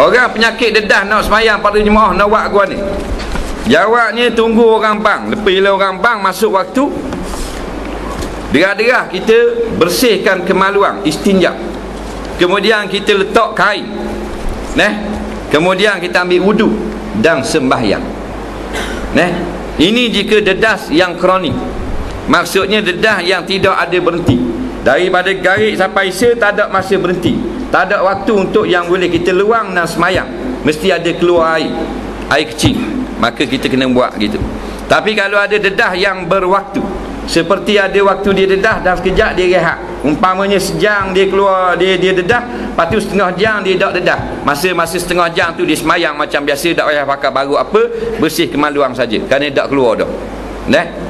Orang penyakit dedah nak semayang pada jemaah nak buat gua ni. Jawabnya tunggu orang bang. Lepas bila orang bang masuk waktu, derah-derah kita bersihkan kemaluan, istinja. Kemudian kita letak kain. Kemudian kita ambil wudu dan sembahyang. Ini jika dedah yang kronik. Maksudnya dedah yang tidak ada berhenti. Daripada garik sampai tak ada masa berhenti. Tak ada waktu untuk yang boleh kita luang dan semayang. Mesti ada keluar air kecil. Maka kita kena buat gitu. Tapi kalau ada dedah yang berwaktu, seperti ada waktu dia dedah dan sekejap dia rehat. Umpamanya sejam dia keluar, dia dedah, lepas tu setengah jam dia tak dedah. Masa setengah jam tu dia semayang macam biasa, tak payah pakai baru apa, bersih kemaluan saja kerana tak keluar dah.